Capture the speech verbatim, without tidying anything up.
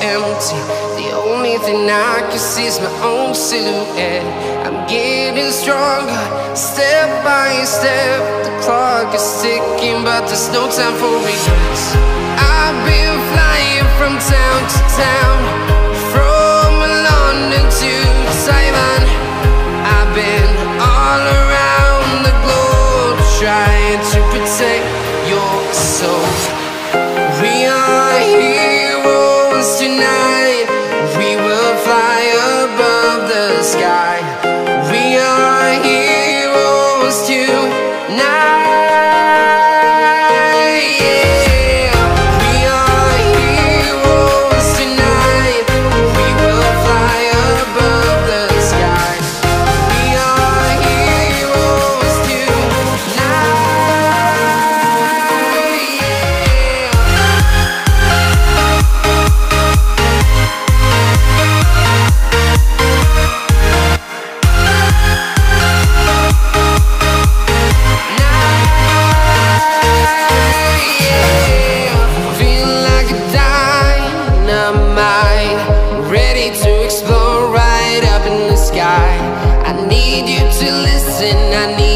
empty. The only thing I can see is my own silhouette. I'm getting stronger, step by step. The clock is ticking, but there's no time for regrets. I've been flying from town to town, from London to Taiwan. I've been all around the globe, trying to protect your soul. We are heroes tonight. We will fly above the sky. We are heroes tonight. I need you to listen, I need